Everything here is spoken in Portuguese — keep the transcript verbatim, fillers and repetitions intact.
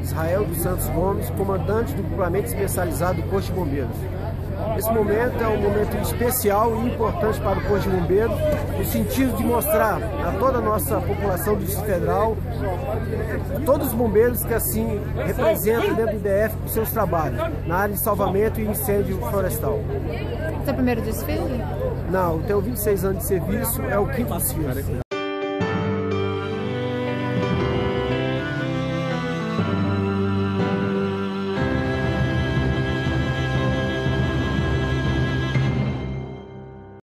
Israel dos Santos Gomes, comandante do Grupamento Especializado do Corpo de Bombeiros. Esse momento é um momento especial e importante para o Corpo de Bombeiros, no sentido de mostrar a toda a nossa população do Distrito Federal, a todos os bombeiros que assim representam dentro do I D F os seus trabalhos, na área de salvamento e incêndio florestal. Esse é o primeiro desfile? Não, eu tenho vinte e seis anos de serviço, é o quinto desfile.